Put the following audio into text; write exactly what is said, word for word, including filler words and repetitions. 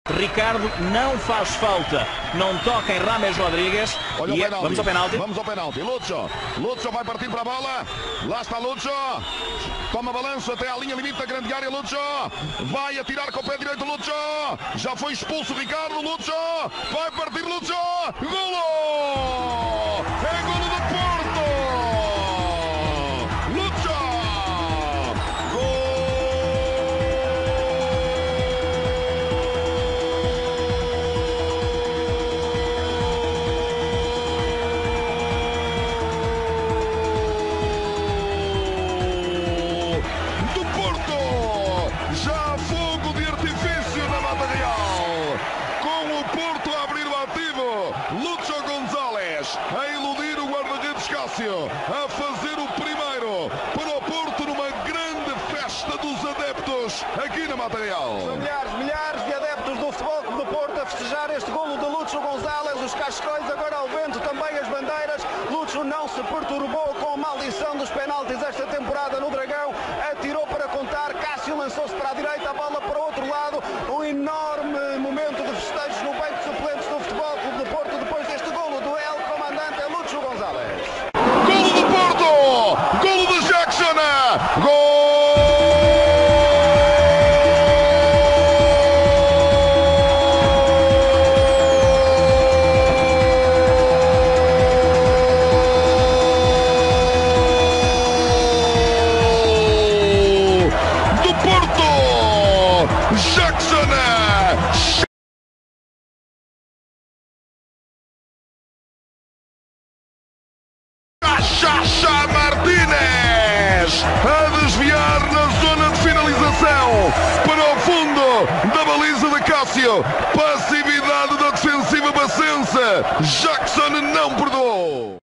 Ricardo não faz falta, não toca em Rames Rodrigues. Olha e o é, penalti. vamos ao penalti. Vamos ao penalti. Lúcio. Lúcio vai partir para a bola. Lá está Lúcio. Toma balanço até à linha limite da grande área. Lúcio. Vai atirar com o pé direito. Lúcio. Já foi expulso Ricardo. Lúcio. Vai partir Lúcio. Golo! É golo do Porto! Lúcio! Do Porto, já fogo de artifício na Mata Real, com o Porto a abrir o ativo, Lúcio González a iludir o guarda-redes Cássio, a fazer o primeiro para o Porto numa grande festa dos adeptos aqui na Mata Real. São milhares, milhares de adeptos do Futebol Clube do Porto a festejar este golo de Lúcio González, os cascóis agora ao vento, também as bandeiras. Lúcio não se perturbou com a maldição dos penaltis esta temporada no Dragão, atirou para contar, Cássio lançou-se para a direita, a bola para o outro lado, um enorme momento de festejos no banco de suplentes do Futebol Clube do Porto depois deste golo do El Comandante Lúcio González. Golo do Porto! Golo de Jackson! Gol! Do Porto! Jackson! Chacha Martínez a desviar na zona de finalização para o fundo da baliza de Cássio. Passividade da defensiva bacense. Jackson não perdoou.